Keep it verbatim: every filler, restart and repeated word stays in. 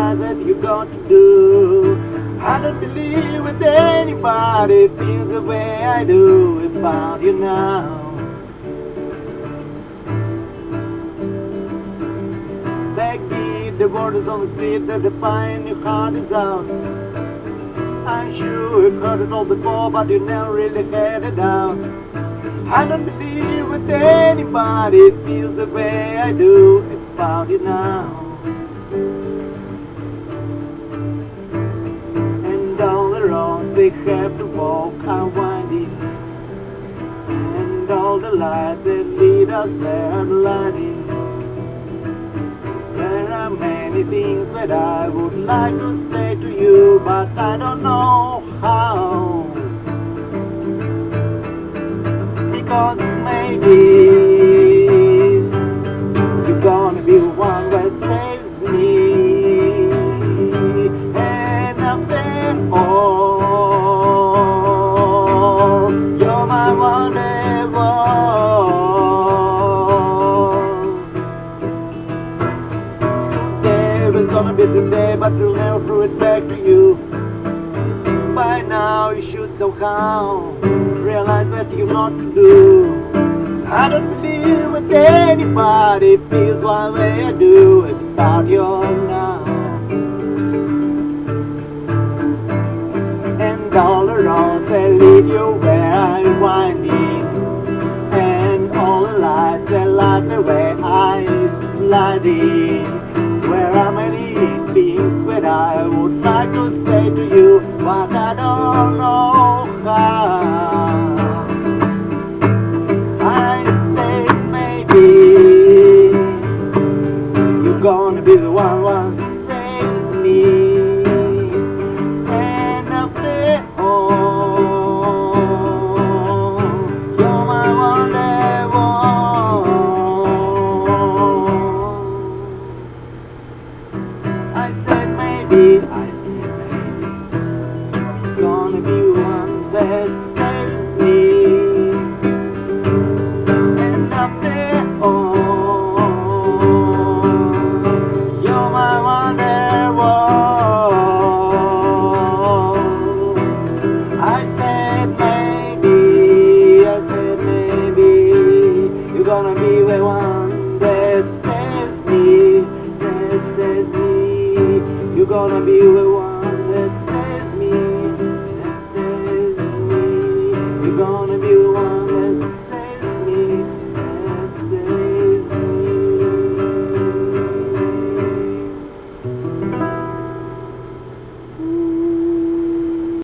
realize what you got to do. I don't believe that anybody feels the way I do about you now. Backbeat, the words on the street that define your heart is out. I'm sure you've heard it all before, but you never really had it out. I don't believe that anybody feels the way I do about you now. And all the roads we have to walk are winding, and all the lights that lead us there are lighting. There are many things that I would like to say to you, but I don't know how. Because maybe you're gonna be the one that saves me. And after all, you're my Wonderwall. Today is gonna be the day, but you'll never throw it back to you. By now you should somehow realize what you've got to do. I don't believe that anybody feels one way I do about you now. And all the roads that lead you where I'm winding, and all the lights that light the way I'm lighting. Where are many things that I would like to say to you, but I don't know how. I say maybe you're gonna be the one who saves me. And after all, you're my Wonderwall. I said maybe, I said maybe you're gonna be one that saves me. And after all, you're my Wonderwall. I said maybe, I said maybe you're gonna be the one that saves me, that saves me. You're gonna be the one